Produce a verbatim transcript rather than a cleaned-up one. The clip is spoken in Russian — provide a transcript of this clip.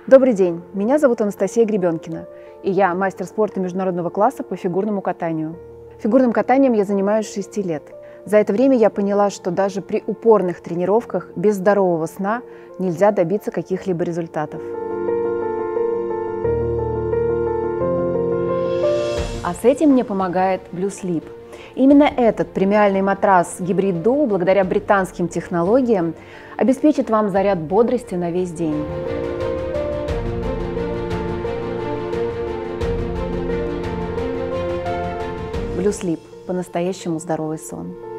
Добрый день, меня зовут Анастасия Гребенкина, и я мастер спорта международного класса по фигурному катанию. Фигурным катанием я занимаюсь с шести лет. За это время я поняла, что даже при упорных тренировках без здорового сна нельзя добиться каких-либо результатов. А с этим мне помогает Blue Sleep. Именно этот премиальный матрас Hybrid Duo, благодаря британским технологиям, обеспечит вам заряд бодрости на весь день. Blue Sleep – по-настоящему здоровый сон.